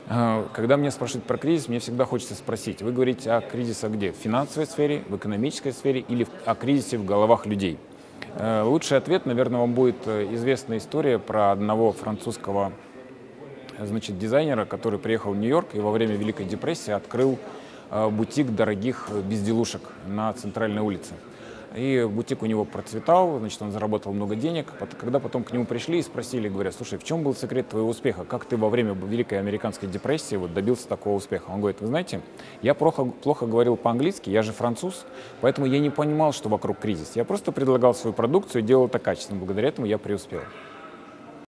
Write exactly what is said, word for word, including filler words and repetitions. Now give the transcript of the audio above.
А, Когда меня спрашивают про кризис, мне всегда хочется спросить, вы говорите о кризисе где? В финансовой сфере, в экономической сфере или в- о кризисе в головах людей? Э, Лучший ответ, наверное, вам будет э, известная история про одного французского э, значит, дизайнера, который приехал в Нью-Йорк и во время Великой депрессии открыл э, бутик дорогих э, безделушек на центральной улице. И бутик у него процветал, значит, он заработал много денег. Пот- Когда потом к нему пришли и спросили, говорят, слушай, в чем был секрет твоего успеха? Как ты во время Великой американской депрессии вот добился такого успеха? Он говорит, вы знаете, я плохо, плохо говорил по-английски, я же француз, поэтому я не понимал, что вокруг кризис. Я просто предлагал свою продукцию и делал это качественно. Благодаря этому я преуспел.